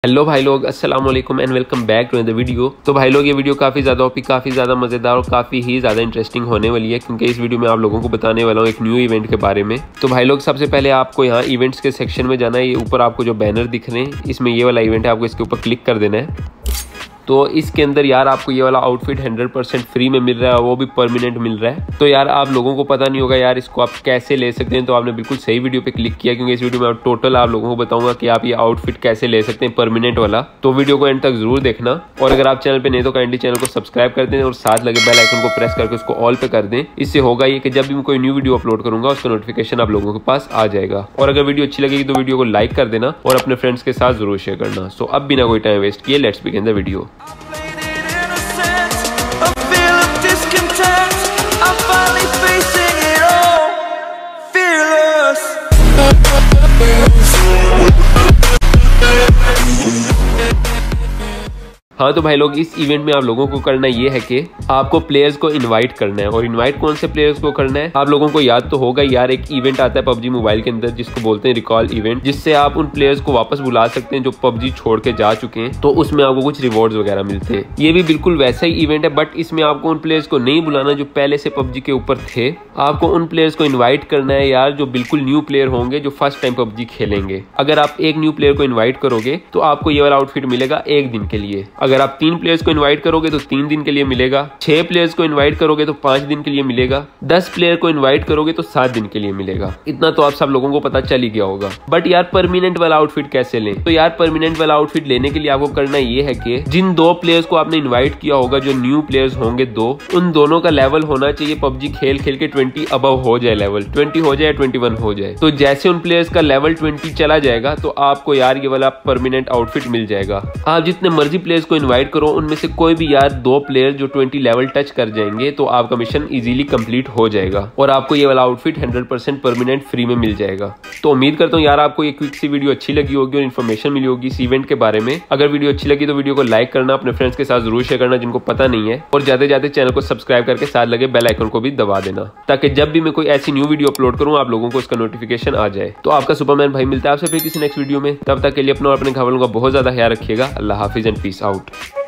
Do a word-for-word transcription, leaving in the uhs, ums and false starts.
Hello भाई लोग, अस्सलाम वालेकुम and welcome back to the video. तो भाई लोग, ये वीडियो काफ़ी ज़्यादा ओपी काफ़ी ज़्यादा मज़ेदार और काफ़ी ही ज़्यादा इंटरेस्टिंग होने वाली है, क्योंकि इस वीडियो में आप लोगों को बताने वाला हूँ एक न्यू इवेंट के बारे में। तो भाई लोग, सबसे पहले आपको यहाँ इवेंट्स के सेक्शन में जाना है। ये ऊपर आपको जो बैनर दिख रहे हैं, इसमें ये वाला इवेंट है, आपको इसके ऊपर क्लिक कर देना है। तो इसके अंदर यार आपको ये वाला आउटफिट हंड्रेड परसेंट फ्री में मिल रहा है, वो भी परमानेंट मिल रहा है। तो यार आप लोगों को पता नहीं होगा यार इसको आप कैसे ले सकते हैं, तो आपने बिल्कुल सही वीडियो पे क्लिक किया, क्योंकि इस वीडियो में टोटल आप लोगों को बताऊंगा कि आप ये आउटफिट कैसे ले सकते हैं परमानेंट वाला। तो वीडियो को एंड तक जरूर देखना, और अगर आप चैनल पे नहीं तो काइंडली चैनल को सब्सक्राइब कर दें और साथ लगे बेल आइकन को प्रेस करके उसको ऑल पे कर दें। इससे होगा ये कि जब भी मैं कोई न्यू वीडियो अपलोड करूंगा उसका नोटिफिकेशन आप लोगों के पास आ जाएगा। और अगर वीडियो अच्छी लगेगी तो वीडियो को लाइक कर देना और अपने फ्रेंड्स के साथ जरूर शेयर करना। सो अब बिना कोई टाइम वेस्ट किए लेट्स बिगिन द वीडियो। हाँ तो भाई लोग, इस इवेंट में आप लोगों को करना ये है कि आपको प्लेयर्स को इनवाइट करना है। और इनवाइट कौन से प्लेयर्स को करना है, आप लोगों को याद तो होगा यार, एक इवेंट आता है पबजी मोबाइल के अंदर जिसको बोलते हैं रिकॉल इवेंट, जिससे आप उन प्लेयर्स को वापस बुला सकते हैं जो पबजी छोड़ के जा चुके हैं। तो उसमें आपको कुछ रिवॉर्ड्स वगैरह मिलते हैं। ये भी बिल्कुल वैसा ही इवेंट है, बट इसमें आपको उन प्लेयर्स को नहीं बुलाना जो पहले से पबजी के ऊपर थे। आपको उन प्लेयर्स को इन्वाइट करना है यार जो बिल्कुल न्यू प्लेयर होंगे, जो फर्स्ट टाइम पबजी खेलेंगे। अगर आप एक न्यू प्लेयर को इन्वाइट करोगे तो आपको ये वाला आउटफिट मिलेगा एक दिन के लिए। अगर आप तीन प्लेयर्स इनवाइट करोगे तो तीन दिन के लिए मिलेगा। छह प्लेयर्स को इनवाइट करोगे तो पांच दिन के लिए मिलेगा। दस प्लेयर को इनवाइट करोगे तो सात दिन के लिए मिलेगा। इतना तो आप सब लोगों को पता चल ही गया होगा। बट यार परमानेंट वाला आउटफिट कैसे लें? तो यार परमानेंट वाला आउटफिट लेने के लिए आपको करना ये है कि जिन दो प्लेयर्स को आपने इन्वाइट किया होगा, जो न्यू प्लेयर्स होंगे दो, उन दोनों का लेवल होना चाहिए पबजी खेल खेल के ट्वेंटी अबव हो जाए, लेवल ट्वेंटी हो जाए, ट्वेंटी वन हो जाए। तो जैसे उन प्लेयर्स का लेवल ट्वेंटी चला जाएगा तो आपको यार ये वाला परमानेंट आउटफिट मिल जाएगा। आप जितने मर्जी प्लेयर्स को इन्वाइट करो, उनमें से कोई भी यार दो प्लेयर जो ट्वेंटी लेवल टच कर जाएंगे तो आपका मिशन इजीली कंप्लीट हो जाएगा और आपको ये वाला outfit hundred percent permanent free में मिल जाएगा। तो उम्मीद करता हूँ यार आपको ये क्विक सी वीडियो अच्छी लगी होगी और इन्फॉर्मेशन मिली होगी इस इवेंट के बारे में। अगर वीडियो अच्छी लगी तो वीडियो को लाइक करना, अपने फ्रेंड्स के साथ जरूर शेयर करना जिनको पता नहीं है, और जाते जाते चैनल को सब्सक्राइब करके साथ लगे बेल आइकन को भी दबा देना, ताकि जब भी मैं कोई ऐसी न्यू वीडियो अपलोड करूँ आप लोगों को उसका नोटिफिकेशन आ जाए। तो आपका सुपरमैन भाई मिलता है आपसे फिर किसी नेक्स्ट वीडियो में। तब तक के लिए अपना और अपने घरवालों का बहुत ज्यादा ख्याल रखिएगा। अल्लाह हाफिज एंड पीस आउट।